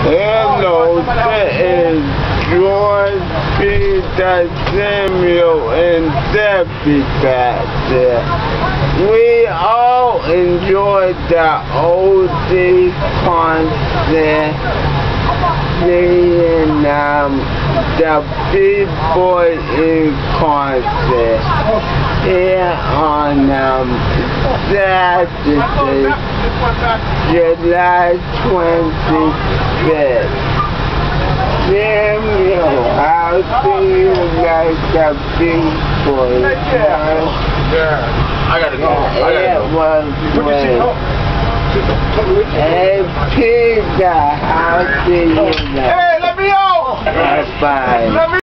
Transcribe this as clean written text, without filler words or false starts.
Hello, this is George Peter Samuel and Debbie back there. We all enjoyed the OD concert, seeing the B-Boy in concert here on Saturday, July 25th. Samuel, how do you like the B-Boy? Yeah, I gotta go. It was great. Hey, Peter, how do you like? Hey, let me out! Bye-bye.